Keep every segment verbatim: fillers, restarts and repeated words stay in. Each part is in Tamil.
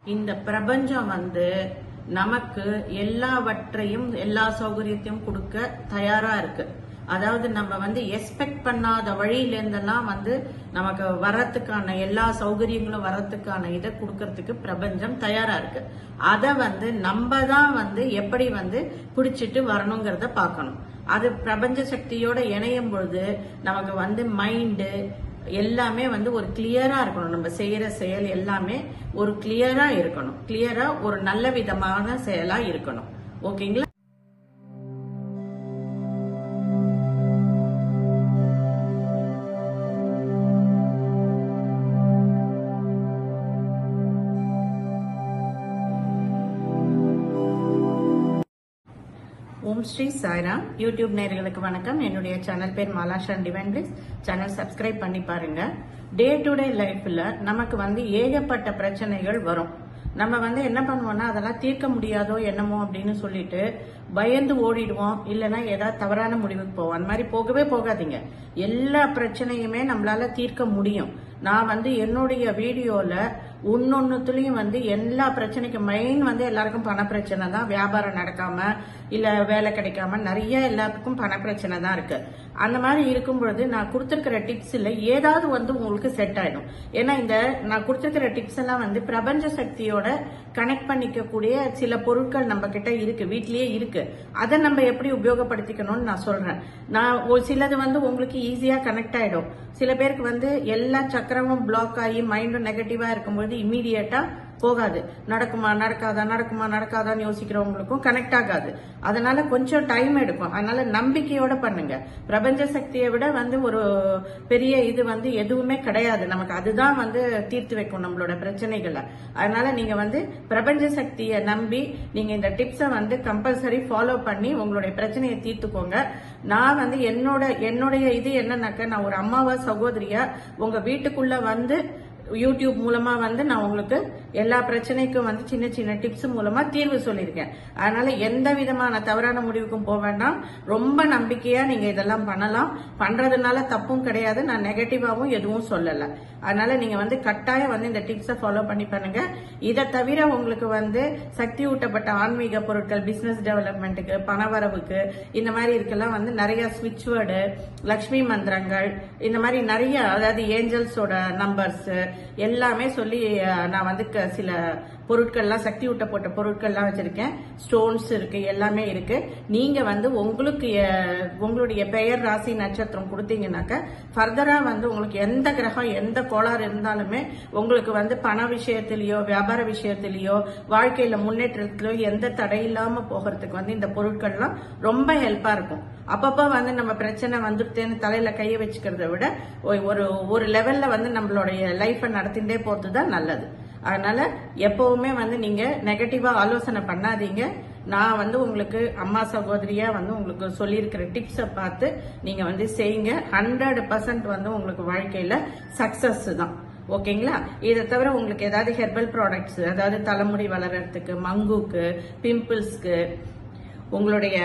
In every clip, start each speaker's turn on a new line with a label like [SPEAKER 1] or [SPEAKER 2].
[SPEAKER 1] இந்த பிரபஞ்சம் வந்து நமக்கு எல்லாவற்றையும் எல்லா சௌகரியத்தையும் கொடுக்க தயாரா இருக்கு. அதாவது நம்ம வந்து எக்ஸ்பெக்ட் பண்ணாத வழியில இருந்தெல்லாம் வந்து நமக்கு வரத்துக்கான எல்லா சௌகரியங்களும் வரத்துக்கான இதை கொடுக்கறதுக்கு பிரபஞ்சம் தயாரா இருக்கு. அதை வந்து நம்ம தான் வந்து எப்படி வந்து பிடிச்சிட்டு வரணுங்கிறத பார்க்கணும். அது பிரபஞ்ச சக்தியோட இணையும் பொழுது நமக்கு வந்து மைண்டு எல்லாமே வந்து ஒரு கிளியரா இருக்கணும். நம்ம செய்யற செயல் எல்லாமே ஒரு கிளியரா இருக்கணும். கிளியரா ஒரு நல்ல விதமான செயலா இருக்கணும். ஓகேங்களா? ஓம் ஸ்ரீ சாய்ராம். யூடியூப் நேயர்களுக்கு வணக்கம். என்னுடைய சேனல் பேர் Malasha divine bliss. Channel subscribe பண்ணி பாருங்க. டே டு டே லைஃப்ல நமக்கு வந்து ஏகப்பட்ட பிரச்சனைகள் வரும். நம்ம வந்து என்ன பண்ணுவோம்னா அதெல்லாம் தீர்க்க முடியாதோ என்னமோ அப்படின்னு சொல்லிட்டு பயந்து ஓடிடுவோம். இல்லைன்னா ஏதாவது தவறான முடிவுக்கு போவோம். அந்த மாதிரி போகவே போகாதீங்க. எல்லா பிரச்சனையுமே நம்மளால தீர்க்க முடியும். நான் வந்து என்னுடைய வீடியோல ஒன்னொன்னுலயும் வந்து எல்லா பிரச்சனைக்கும் மெயின் வந்து எல்லாருக்கும் பண பிரச்சனை தான். வியாபாரம் நடக்காம இல்ல வேலை கிடைக்காம நிறைய எல்லாத்துக்கும் பண பிரச்சனை தான் இருக்கு. அந்த மாதிரி இருக்கும் பொழுது நான் கொடுத்திருக்கிற டிப்ஸ்ல ஏதாவது வந்து உங்களுக்கு செட் ஆயிடும். ஏன்னா இந்த நான் கொடுத்திருக்கிற டிப்ஸ் எல்லாம் வந்து பிரபஞ்ச சக்தியோட கனெக்ட் பண்ணிக்கக்கூடிய சில பொருட்கள் நம்ம கிட்ட இருக்கு, வீட்லயே இருக்கு. அதை நம்ம எப்படி உபயோகப்படுத்திக்கணும்னு நான் சொல்றேன். நான் ஒரு சிலது வந்து உங்களுக்கு ஈஸியா கனெக்ட் ஆயிடும். சில பேருக்கு வந்து எல்லா சக்கரமும் பிளாக் ஆகி மைண்டும் நெகட்டிவா இருக்கும்போது இம்மீடியட்டா போகாது. நடக்குமா நடக்காதா நடக்குமா நடக்காதான்னு யோசிக்கிறவங்களுக்கும் கனெக்ட் ஆகாது. அதனால கொஞ்சம் டைம் எடுக்கும். அதனால நம்பிக்கையோட பண்ணுங்க. பிரபஞ்ச சக்தியை விட வந்து ஒரு பெரிய இது வந்து எதுவுமே கிடையாது நமக்கு. அதுதான் வந்து தீர்த்து வைக்கும் நம்மளோட பிரச்சனைகளை. அதனால நீங்க வந்து பிரபஞ்ச சக்தியை நம்பி நீங்க இந்த டிப்ஸை வந்து கம்பல்சரி ஃபாலோ பண்ணி உங்களுடைய பிரச்சனையை தீர்த்துக்கோங்க. நான் வந்து என்னோட என்னுடைய இது என்னன்னாக்க, நான் ஒரு அம்மாவா சகோதரியா உங்க வீட்டுக்குள்ள வந்து யூடியூப் மூலமா வந்து நான் உங்களுக்கு எல்லா பிரச்சனைக்கும் வந்து சின்ன சின்ன டிப்ஸ் மூலமா தீர்வு சொல்லியிருக்கேன். அதனால எந்த விதமான தவறான முடிவுக்கும் போக வேண்டாம். ரொம்ப நம்பிக்கையா நீங்க இதெல்லாம் பண்ணலாம். பண்றதுனால தப்பும் கிடையாது. நான் நெகட்டிவாவும் எதுவும் சொல்லல. அதனால நீங்க வந்து கட்டாயம் வந்து இந்த டிப்ஸை ஃபாலோ பண்ணி பண்ணுங்க. இதை தவிர உங்களுக்கு வந்து சக்தி ஊட்டப்பட்ட ஆன்மீக பொருட்கள், பிசினஸ் டெவலப்மெண்ட்டுக்கு, பணவரவுக்கு, இந்த மாதிரி இருக்கலாம் வந்து நிறைய ஸ்விட்ச் வேர்டு, லக்ஷ்மி மந்திரங்கள், இந்த மாதிரி நிறைய, அதாவது ஏஞ்சல்ஸோட நம்பர்ஸ் எல்லாமே சொல்லி நான் வந்து சில பொருட்கள்லாம் சக்தி ஊட்டப்பட்ட பொருட்கள்லாம் வச்சிருக்கேன். ஸ்டோன்ஸ் இருக்கு, எல்லாமே இருக்கு. நீங்க வந்து உங்களுக்கு உங்களுடைய பெயர், ராசி, நட்சத்திரம் கொடுத்தீங்கன்னாக்க ஃபர்தரா வந்து உங்களுக்கு எந்த கிரகம் எந்த கோளாறு இருந்தாலுமே உங்களுக்கு வந்து பண விஷயத்திலயோ வியாபார விஷயத்திலயோ வாழ்க்கையில முன்னேற்றத்திலயோ எந்த தடை இல்லாம போகிறதுக்கு வந்து இந்த பொருட்கள்லாம் ரொம்ப ஹெல்ப்பா இருக்கும். அப்பப்போ வந்து நம்ம பிரச்சனை வந்துட்டேன்னு தலையில கைய வச்சுக்கிறத விட ஒரு ஒரு லெவல்ல வந்து நம்மளுடைய லைஃபை நடத்திட்டே போறது தான் நல்லது. அதனால எப்பவுமே வந்து நீங்க நெகட்டிவா ஆலோசனை பண்ணாதீங்க. நான் வந்து உங்களுக்கு அம்மா சகோதரியா வந்து உங்களுக்கு சொல்லியிருக்கிற டிப்ஸை பார்த்து நீங்க வந்து செய்யுங்க. ஹண்ட்ரட் பர்சன்ட் வந்து உங்களுக்கு வாழ்க்கையில சக்சஸ் தான். ஓகேங்களா? இதை தவிர உங்களுக்கு ஏதாவது ஹெர்பல் ப்ராடக்ட்ஸ், அதாவது தலைமுடி வளர்றதுக்கு, மங்குக்கு, பிம்பிள்ஸ்க்கு, உங்களுடைய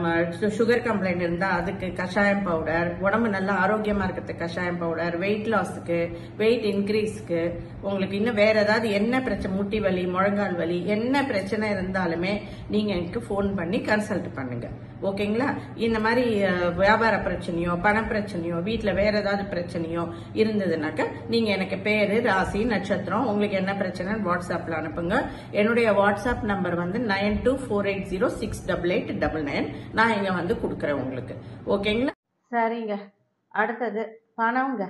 [SPEAKER 1] சுகர் கம்ப்ளைண்ட் இருந்தா அதுக்கு கஷாயம் பவுடர், உடம்பு நல்லா ஆரோக்கியமா இருக்கிறதுக்கு கஷாயம் பவுடர், வெயிட் லாஸ்க்கு, வெயிட் இன்க்ரீஸ்க்கு, உங்களுக்கு இன்னும் வேற ஏதாவது என்ன பிரச்சனை, முட்டி வலி, முழங்கால் வலி, என்ன பிரச்சனை இருந்தாலுமே நீங்க எனக்கு போன் பண்ணி கன்சல்ட் பண்ணுங்க. ஓகேங்களா? இந்த மாதிரி வியாபார பிரச்சனையோ பண பிரச்சனையோ வீட்டுல வேற ஏதாவது பிரச்சனையோ இருந்ததுனாக்க நீங்க எனக்கு பேரு, ராசி, நட்சத்திரம், உங்களுக்கு என்ன பிரச்சனை வாட்ஸ்அப்ல அனுப்புங்க. என்னுடைய வாட்ஸ்அப் நம்பர் வந்து nine two four eight zero six double eight double nine. நான் இங்க வந்து கொடுக்குறேன் உங்களுக்கு. ஓகேங்களா? சரிங்க. அடுத்தது பணம்ங்க.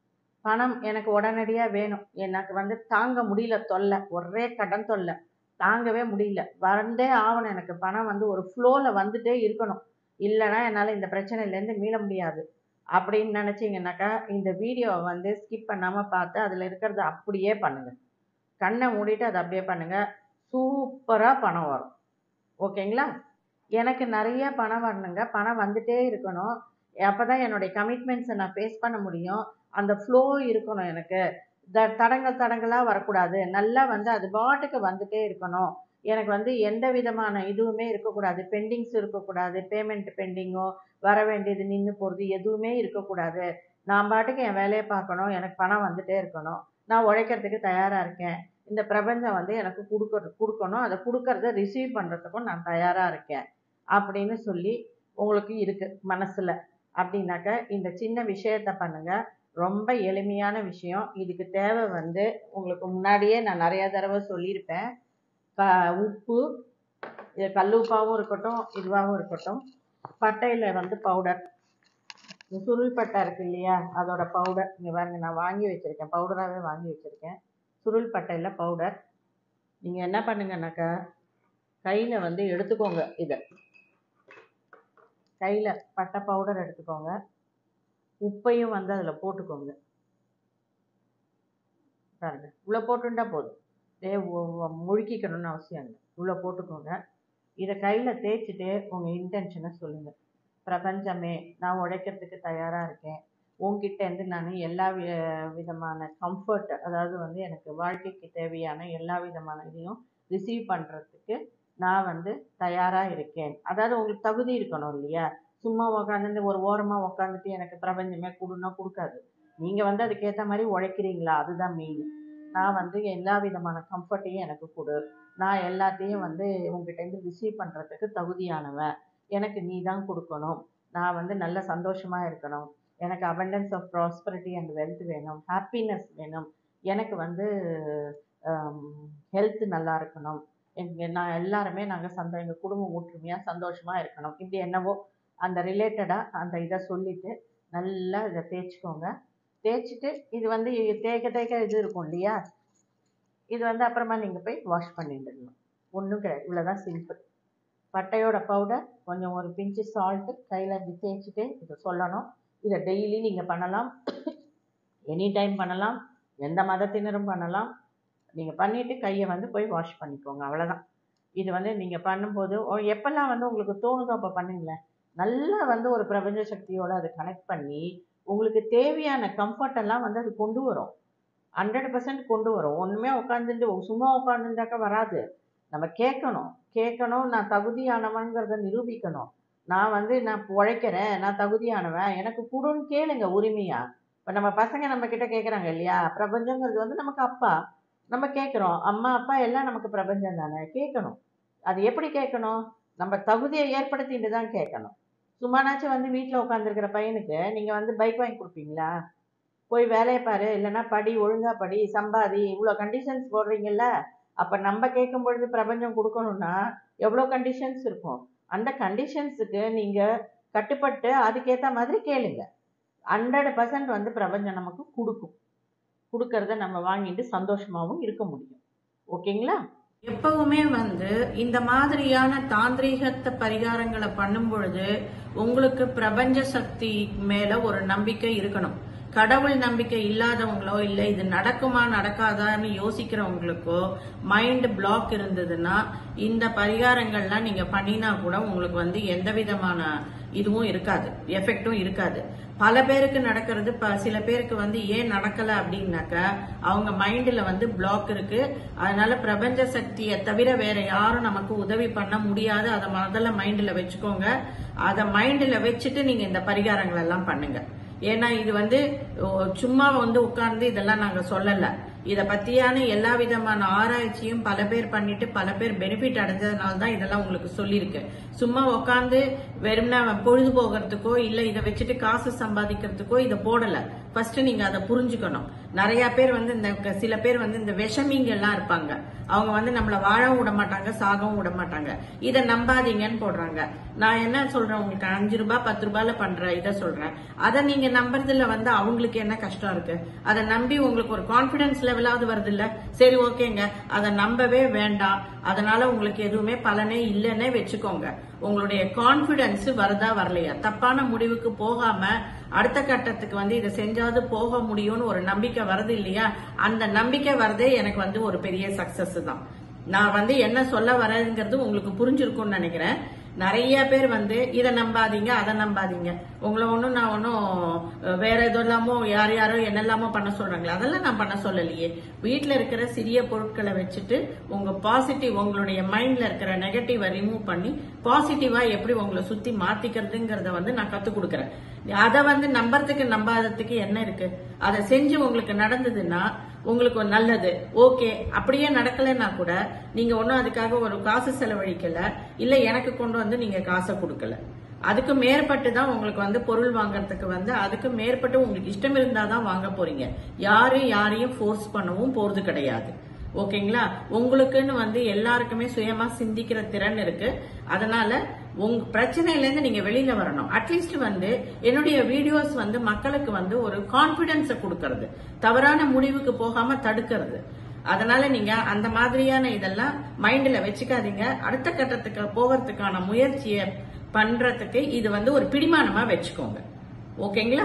[SPEAKER 1] பணம் எனக்கு உடனடியா வேணும். எனக்கு வந்து தாங்க முடியல தொல்லை, ஒரே கடன் தொல்லை, தாங்கவே முடியல, வந்தே ஆகணும். எனக்கு பணம் வந்து ஒரு ஃப்ளோல வந்துட்டே இருக்கணும். இல்லைன்னா என்னால் இந்த பிரச்சனையிலேருந்து மீள முடியாது அப்படின்னு நினைச்சீங்கன்னாக்கா இந்த வீடியோவை வந்து ஸ்கிப் பண்ணாம பார்த்து அதுல இருக்கிறத அப்படியே பண்ணுங்க. கண்ணை மூடிட்டு அதை அப்படியே பண்ணுங்க. சூப்பரா பணம் வரும். ஓகேங்களா? எனக்கு நிறைய பணம் வரணுங்க. பணம் வந்துட்டே இருக்கணும். அப்பதான் என்னுடைய கமிட்மெண்ட்ஸை நான் ஃபேஸ் பண்ண முடியும். அந்த ஃப்ளோ இருக்கணும். எனக்கு தடங்கள் தடங்களா வரக்கூடாது. நல்லா வந்து அது பாட்டுக்கு வந்துட்டே இருக்கணும். எனக்கு வந்து எந்த விதமான இதுவுமே இருக்கக்கூடாது. பெண்டிங்ஸ் இருக்கக்கூடாது. பேமெண்ட் பெண்டிங்கோ, வர வேண்டியது நின்று போகிறது எதுவுமே இருக்கக்கூடாது. நான் பாட்டுக்கு என் வேலையை பார்க்கணும். எனக்கு பணம் வந்துட்டே இருக்கணும். நான் உழைக்கிறதுக்கு தயாராக இருக்கேன். இந்த பிரபஞ்சம் வந்து எனக்கு கொடுக்க கொடுக்கணும், அதை கொடுக்கறத ரிசீவ் பண்ணுறதுக்கும் நான் தயாராக இருக்கேன் அப்படின்னு சொல்லி உங்களுக்கு இருக்கு மனசில். அப்படின்னாக்க இந்த சின்ன விஷயத்தை பண்ணுங்க. ரொம்ப எளிமையான விஷயம். இதுக்கு தேவை வந்து உங்களுக்கு முன்னாடியே நான் நிறைய தடவை சொல்லியிருப்பேன். க உப்பு, இது கல் உப்பாகவும் இருக்கட்டும், இதுவாகவும் இருக்கட்டும். பட்டையில் வந்து பவுடர், சுருள் பட்டை இருக்கு இல்லையா, அதோட பவுடர் இங்கே பாருங்க, நான் வாங்கி வச்சுருக்கேன், பவுடராகவே வாங்கி வச்சுருக்கேன். சுருள் பட்டையில் பவுடர். நீங்கள் என்ன பண்ணுங்கன்னாக்கா கையில் வந்து எடுத்துக்கோங்க. இதை கையில் பட்டை பவுடர் எடுத்துக்கோங்க. உப்பையும் வந்து அதில் போட்டுக்கோங்க. பாருங்க, இவ்வளோ போட்டுட்டா போதும், டே முழுக்கிக்கணும்னு அவசியம் இல்லை. இவ்வளோ போட்டுக்கோங்க. இதை கையில் தேய்ச்சிட்டு உங்கள் இன்டென்ஷனை சொல்லுங்கள். பிரபஞ்சமே, நான் உழைக்கிறதுக்கு தயாராக இருக்கேன். உங்ககிட்டேருந்து நான் எல்லா வி விதமான கம்ஃபர்ட், அதாவது வந்து எனக்கு வாழ்க்கைக்கு தேவையான எல்லா விதமான இதையும் ரிசீவ் பண்ணுறதுக்கு நான் வந்து தயாராக இருக்கேன். அதாவது உங்களுக்கு தகுதி இருக்கணும் இல்லையா? சும்மா உக்காந்துட்டு ஒரு ஓரமாக உக்காந்துட்டு எனக்கு பிரபஞ்சமே கொடுன்னா கொடுக்காது. நீங்கள் வந்து அதுக்கேற்ற மாதிரி உழைக்கிறீங்களா, அதுதான் மெயின். நான் வந்து எல்லா விதமான கம்ஃபர்ட்டையும் எனக்கு கொடு, நான் எல்லாத்தையும் வந்து உங்ககிட்டேருந்து ரிசீவ் பண்ணுறதுக்கு தகுதியானவன், எனக்கு நீ தான் கொடுக்கணும், நான் வந்து நல்ல சந்தோஷமாக இருக்கணும், எனக்கு abundance of prosperity and wealth வேணும், ஹாப்பினஸ் வேணும், எனக்கு வந்து ஹெல்த் நல்லா இருக்கணும், எங்கள் நான் எல்லாருமே நாங்கள் சந்தோ எங்கள் குடும்பம் ஒற்றுமையாக சந்தோஷமாக இருக்கணும். இப்படி என்னவோ அந்த ரிலேட்டடாக அந்த இதை சொல்லிவிட்டு நல்லா இதை தேய்ச்சிக்கோங்க. தேய்ச்சிட்டு இது வந்து தேய்க்க தேய்க்க இது இருக்கும் இல்லையா, இது வந்து அப்புறமா நீங்கள் போய் வாஷ் பண்ணிட்டுடணும். ஒன்றும் கிடையாது, இவ்வளோதான் சிம்பிள். பட்டையோட பவுடர், கொஞ்சம் ஒரு பிஞ்சு சால்ட்டு, கையில் இப்படி தேய்ச்சிட்டு இதை சொல்லணும். இதை டெய்லி நீங்கள் பண்ணலாம், எனி டைம் பண்ணலாம், எந்த மதத்தினரும் பண்ணலாம். நீங்கள் பண்ணிவிட்டு கையை வந்து போய் வாஷ் பண்ணிக்கோங்க, அவ்வளோதான். இது வந்து நீங்கள் பண்ணும்போது எப்போல்லாம் வந்து உங்களுக்கு தோணுதோ அப்போ பண்ணுங்களேன். நல்லா வந்து ஒரு பிரபஞ்ச சக்தியோடு அதை கனெக்ட் பண்ணி உங்களுக்கு தேவையான கம்ஃபர்ட்டெல்லாம் வந்து அது கொண்டு வரும். ஹண்ட்ரட் பர்சன்ட் கொண்டு வரும். ஒன்றுமே உட்காந்துட்டு சும்மா உட்காந்துட்டாக்கா வராது. நம்ம கேட்கணும் கேட்கணும் நான் தகுதியானவங்கிறத நிரூபிக்கணும். நான் வந்து நான் உழைக்கிறேன், நான் தகுதியானவன், எனக்கு கொடுன்னு கேளுங்க உரிமையா. இப்போ நம்ம பசங்க நம்ம கிட்ட கேட்குறாங்க இல்லையா, பிரபஞ்சங்கிறது வந்து நமக்கு அப்பா, நம்ம கேட்குறோம், அம்மா அப்பா எல்லாம் நமக்கு பிரபஞ்சம் தானே, கேட்கணும். அது எப்படி கேட்கணும்? நம்ம தகுதியை ஏற்படுத்திட்டு தான் கேட்கணும். சும்மானாச்சும் வந்து வீட்டில் உட்காந்துருக்கிற பையனுக்கு நீங்கள் வந்து பைக் வாங்கி கொடுப்பீங்களா? போய் வேலையை பாரு, இல்லைன்னா படி, ஒழுங்காக படி, சம்பாதி, இவ்வளோ கண்டிஷன்ஸ் போடுறீங்கல்ல. அப்போ நம்ம கேட்கும் பொழுது பிரபஞ்சம் கொடுக்கணும்னா எவ்வளோ கண்டிஷன்ஸ் இருக்கும். அந்த கண்டிஷன்ஸுக்கு நீங்கள் கட்டுப்பட்டு அதுக்கேற்ற மாதிரி கேளுங்க. ஹண்ட்ரட் பர்சன்ட் வந்து பிரபஞ்சம் நமக்கு கொடுக்கும். கொடுக்கறத நம்ம வாங்கிட்டு சந்தோஷமாகவும் இருக்க முடியும். ஓகேங்களா? எப்பவுமே வந்து இந்த மாதிரியான தாந்திரீகத்தை பரிகாரங்களை பண்ணும் பொழுது உங்களுக்கு பிரபஞ்ச சக்தி மேல ஒரு நம்பிக்கை இருக்கணும். கடவுள் நம்பிக்கை இல்லாதவங்களோ இல்லை இது நடக்குமா நடக்காதான்னு யோசிக்கிறவங்களுக்கோ மைண்ட் பிளாக் இருந்ததுன்னா இந்த பரிகாரங்கள்லாம் நீங்க பண்ணினா கூட உங்களுக்கு வந்து எந்த விதமான இதுவும் இருக்காது, எஃபெக்டும் இருக்காது. பல பேருக்கு நடக்கிறது, சில பேருக்கு வந்து ஏன் நடக்கல அப்படின்னாக்க அவங்க மைண்ட்ல வந்து பிளாக் இருக்கு. அதனால பிரபஞ்ச சக்தியை தவிர வேற யாரும் நமக்கு உதவி பண்ண முடியாது. அதை முதல்ல மைண்ட்ல வச்சுக்கோங்க. அதை மைண்ட்ல வச்சுட்டு நீங்க இந்த பரிகாரங்கள் எல்லாம் பண்ணுங்க. ஏன்னா இது வந்து சும்மா வந்து உட்கார்ந்து இதெல்லாம் நாங்க சொல்லல. இத பத்தியான எல்லா விதமான ஆராய்ச்சியும் பல பேர் பண்ணிட்டு பல பேர் பெனிஃபிட் அடைஞ்சதுனால தான் இதெல்லாம் உங்களுக்கு சொல்லியிருக்கு. சும்மா உட்காந்து வெறும்னா பொழுது போகிறதுக்கோ இல்ல இதை வச்சுட்டு காசு சம்பாதிக்கிறதுக்கோ இதை போடல. ஃபர்ஸ்ட் நீங்க அதை புரிஞ்சுக்கணும். நிறைய பேர் வந்து இந்த சில பேர் வந்து இந்த விஷமிங்க எல்லாம் இருப்பாங்க. அவங்க வந்து நம்மள வாழவும் விட மாட்டாங்க, சாகவும் விட மாட்டாங்க. இதை நம்பாதீங்கன்னு போடுறாங்க. நான் என்ன சொல்றேன், உங்களுக்கு அஞ்சு ரூபாய் பத்து ரூபாயில பண்ற இதை சொல்றேன். அதை நீங்க நம்புறதுல வந்து அவங்களுக்கு என்ன கஷ்டம் இருக்கு? அதை நம்பி உங்களுக்கு ஒரு கான்பிடன்ஸ் லெவலாவது வருது இல்ல? சரி ஓகேங்க, அதை நம்பவே வேண்டாம், அதனால உங்களுக்கு எதுவுமே பலனே இல்லைன்னே வச்சுக்கோங்க. உங்களுடைய கான்பிடன்ஸ் வரதா வரலையா, தப்பான முடிவுக்கு போகாம அடுத்த கட்டத்துக்கு வந்து இதை செஞ்சாவது போக முடியும்னு ஒரு நம்பிக்கை வருது இல்லையா? அந்த நம்பிக்கை வரதே எனக்கு வந்து ஒரு பெரிய சக்சஸ் தான். நான் வந்து என்ன சொல்ல வரேங்கிறது உங்களுக்கு புரிஞ்சிருக்கும்னு நினைக்கிறேன். நிறைய பேர் வந்து இதை நம்பாதீங்க அதை நம்பாதீங்க, உங்களை ஒன்றும் நான் ஒன்றும் வேற எதெல்லாமோ யார் யாரோ என்னெல்லாமோ பண்ண சொல்றாங்களே, அதெல்லாம் நான் பண்ண சொல்லலையே. வீட்டில் இருக்கிற சிறிய பொருட்களை வச்சுட்டு உங்க பாசிட்டிவ், உங்களுடைய மைண்ட்ல இருக்கிற நெகட்டிவை ரிமூவ் பண்ணி பாசிட்டிவா எப்படி உங்களை சுத்தி மாத்திக்கிறதுங்கிறத வந்து நான் கத்துக் கொடுக்குறேன். அதை வந்து நம்புறதுக்கு நம்பாததுக்கு என்ன இருக்கு? அதை செஞ்சு உங்களுக்கு நடந்ததுன்னா உங்களுக்கு நல்லது. ஓகே, அப்படியே நடக்கலன்னா கூட நீங்க ஒன்னும் அதுக்காக ஒரு காசு செலவழிக்கல, இல்ல எனக்கு கொண்டு வந்து நீங்க காசை கொடுக்கல. அதுக்கு மேற்பட்டு தான் உங்களுக்கு வந்து பொருள் வாங்கறதுக்கு வந்து அதுக்கு மேற்பட்டு உங்களுக்கு இஷ்டம் இருந்தாதான் வாங்க போறீங்க. யாரும் யாரையும் ஃபோர்ஸ் பண்ணவும் போறது கிடையாது. ஓகேங்களா? உங்களுக்குன்னு வந்து எல்லாருக்குமே சுயமா சிந்திக்கிற திறன் இருக்கு. அதனால உங்க பிரச்சனையில இருந்து நீங்க வெளியில வரணும். அட்லீஸ்ட் வந்து என்னுடைய வீடியோஸ் வந்து மக்களுக்கு வந்து ஒரு கான்பிடன்ஸ கொடுக்கறது, தவறான முடிவுக்கு போகாம தடுக்கிறது. அதனால நீங்க அந்த மாதிரியான இதெல்லாம் மைண்ட்ல வச்சுக்காதீங்க. அடுத்த கட்டத்துக்கு போகிறதுக்கான முயற்சியை பண்றதுக்கு இது வந்து ஒரு பிடிமானமா வச்சுக்கோங்க. ஓகேங்களா?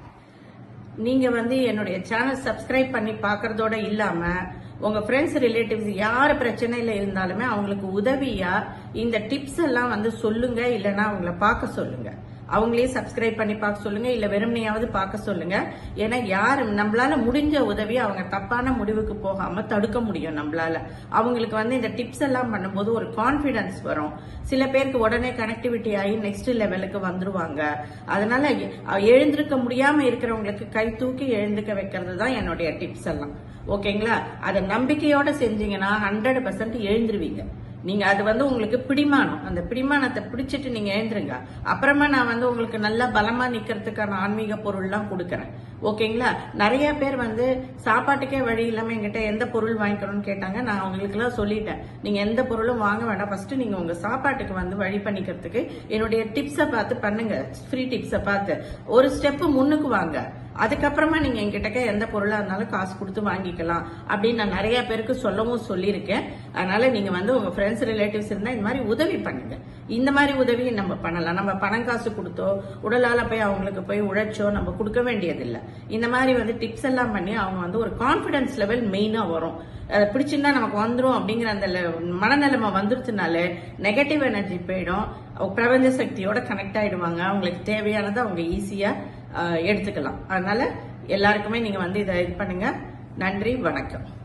[SPEAKER 1] நீங்க வந்து என்னுடைய சேனல் சப்ஸ்கிரைப் பண்ணி பாக்குறதோட இல்லாம உங்க ஃப்ரெண்ட்ஸ் ரிலேட்டிவ்ஸ் யார் பிரச்சனையில இருந்தாலுமே அவங்களுக்கு உதவியா இந்த டிப்ஸ் எல்லாம் வந்து சொல்லுங்க, இல்லைன்னா அவங்கள பார்க்க சொல்லுங்க. அவங்களே சப்ஸ்கிரைப் பண்ணி பார்க்க சொல்லுங்க, இல்ல வெறுமனையாவது பார்க்க சொல்லுங்க. ஏன்னா யாரு நம்மளால முடிஞ்ச உதவி அவங்க தப்பான முடிவுக்கு போகாம தடுக்க முடியும். நம்மளால அவங்களுக்கு வந்து இந்த டிப்ஸ் எல்லாம் பண்ணும்போது ஒரு கான்பிடன்ஸ் வரும். சில பேருக்கு உடனே கனெக்டிவிட்டி ஆகி நெக்ஸ்ட் லெவலுக்கு வந்துருவாங்க. அதனால எழுந்திருக்க முடியாம இருக்கிறவங்களுக்கு கை தூக்கி எழுந்துக்க வைக்கிறது தான் என்னுடைய டிப்ஸ் எல்லாம். ஓகேங்களா? அதை நம்பிக்கையோட செஞ்சீங்கன்னா ஹண்ட்ரட் பர்சன்ட் எழுந்துருவீங்க. நீங்க அது வந்து உங்களுக்கு பிடிமானம், அந்த பிடிமானத்தை பிடிச்சிட்டு நீங்க எழுந்துருங்க. அப்புறமா நான் வந்து உங்களுக்கு நல்லா பலமா நிக்கிறதுக்கான ஆன்மீக பொருள் எல்லாம் கொடுக்கறேன். ஓகேங்களா? நிறைய பேர் வந்து சாப்பாட்டுக்கே வழி இல்லாம என்கிட்ட எந்த பொருள் வாங்கிக்கணும்னு கேட்டாங்க. நான் அவங்களுக்கு எல்லாம் சொல்லிட்டேன், நீங்க எந்த பொருளும் வாங்க வேண்டாம். ஃபர்ஸ்ட் நீங்க உங்க சாப்பாட்டுக்கு வந்து வழி பண்ணிக்கிறதுக்கு என்னுடைய டிப்ஸை பார்த்து பண்ணுங்க. ஃப்ரீ டிப்ஸை பார்த்து ஒரு ஸ்டெப் முன்னுக்கு வாங்க. அதுக்கப்புறமா நீங்க என்கிட்ட எந்த பொருளா இருந்தாலும் காசு கொடுத்து வாங்கிக்கலாம் அப்படின்னு நான் நிறைய பேருக்கு சொல்லவும் சொல்லியிருக்கேன். அதனால நீங்க வந்து உங்க ஃப்ரெண்ட்ஸ் ரிலேட்டிவ்ஸ் இருந்தா இந்த மாதிரி உதவி பண்ணுங்க. இந்த மாதிரி உதவியை நம்ம பண்ணலாம். நம்ம பணம் காசு கொடுத்தோ உடலால போய் அவங்களுக்கு போய் உழைச்சோ நம்ம கொடுக்க வேண்டியதில்லை. இந்த மாதிரி வந்து டிப்ஸ் எல்லாம் பண்ணி அவங்க வந்து ஒரு கான்பிடன்ஸ் லெவல் மெயினா வரும். அதை பிடிச்சிருந்தா நமக்கு வந்துடும் அப்படிங்கிற அந்த மனநிலைமை வந்துருச்சுனாலே நெகட்டிவ் எனர்ஜி போயிடும். பிரபஞ்ச சக்தியோட கனெக்ட் ஆயிடுவாங்க. அவங்களுக்கு தேவையானதை அவங்க ஈஸியா எடுத்துக்கலாம். அதனால எல்லாருக்குமே நீங்க வந்து இதை இது பண்ணுங்க. நன்றி, வணக்கம்.